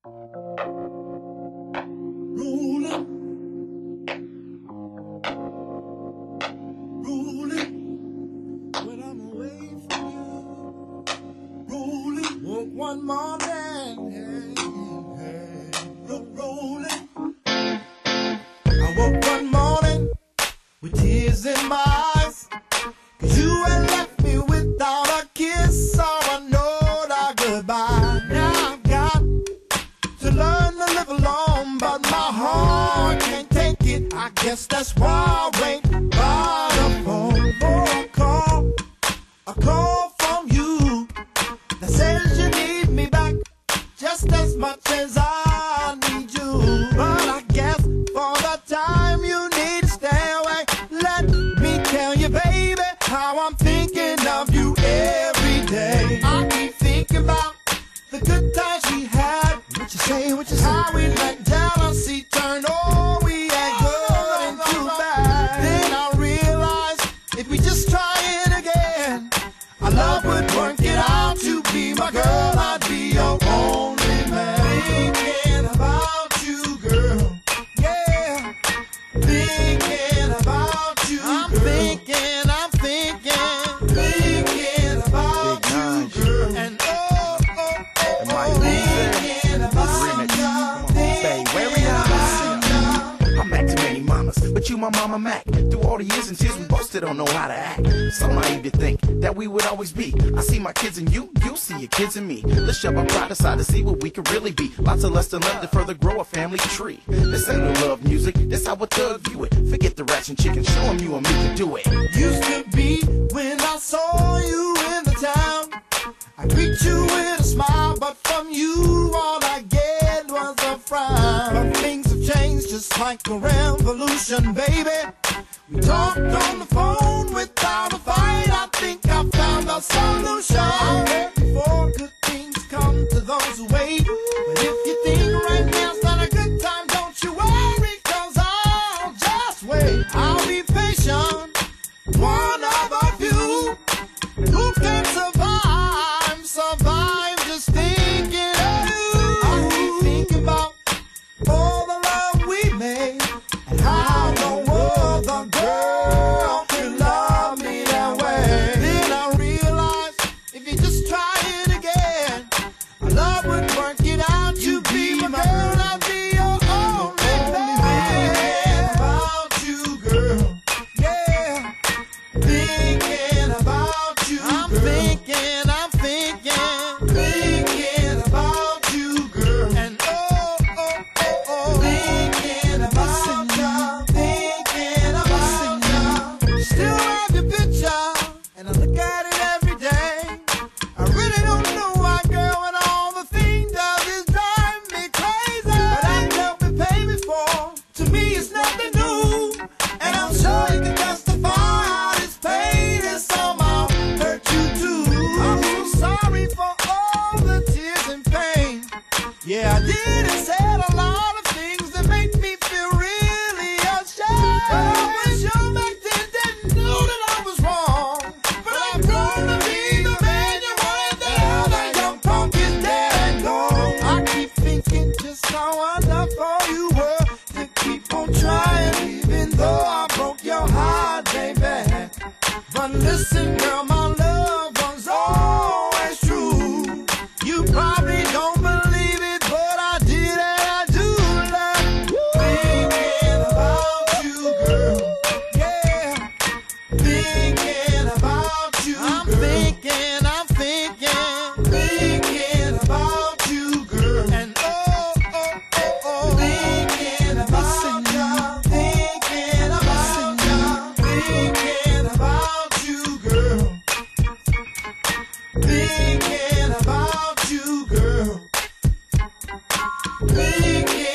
when I'm away from you. Rolling, woke one morning, rolling. I woke one morning with tears in my eyes, 'cause you had left me without a kiss or a note of goodbye. Now I've got to learn to live alone, but my heart can't take it. I guess that's why I wait by the phone for a call from you that says you need me back just as much as I need you. But I guess for the time you need to stay away, let me tell you, baby, how I'm thinking of you every day. I keep thinking about the good times we had. What you say, how we let jealousy turn all we had good into bad. Then I realized if we just try it again, our love would work it out. To be my girl, I'd be your only man. Thinking about you, girl, yeah. Thinking about you, I'm girl. Thinking about you, girl. And thinking about you. I'm back to many mamas, but you my mama Mac. Through all the years and tears, we both still don't know how to act. So naive to think that we would always be. I see my kids in you, you see your kids in me. Let's shove our pride aside to see what we could really be. Lots of lust and love to further grow a family tree. This ain't no love music, this how a thug view it. Forget the rats and chicken, show them you and me can do it. Used to be when I saw you in the town, I greet you with a smile, but from you all I get was a frown. But things have changed just like a revolution, baby. We talked on the phone without a fight. I think I found a solution. I've heard before, good things come to those who wait. But if you think right now's not a good time, don't you worry, 'cause I'll just wait. I'll be patient, one of a few who can survive just thinking of you. I keep thinking about all the love we made and how no other girl could love me that way. Then I realized if you just try it again, our love would work it out. You be my girl, I'll be your only man. About you, girl, yeah. Thinking about you, I'm girl. Thinking about you, girl. And thinking about you. Still have your picture, and I look at it every day. I really don't know why, girl, and all the thing does is drive me crazy. But I can't be paid before. To me, it's nothing new, and I'm sure you can justify how this pain is somehow hurt you too. I'm so sorry for all the tears and pain. Yeah, I did and said a lot of things that make me feel really ashamed. But I wish you back then didn't know that I was wrong. But I'm gonna be the man you wanted. Now that young punk is dead and gone. I keep thinking just how wonderful you were to keep on trying, even though I broke your heart, baby. But listen, girl, my love was always true. You probably don't believe it, but I did and I do love you. Thinking about you, girl, yeah. Thinking about you, I'm girl. Thinking about you, girl. And thinking about you, thinking about you, thinking about you, girl. Thinking about you, girl. Thinking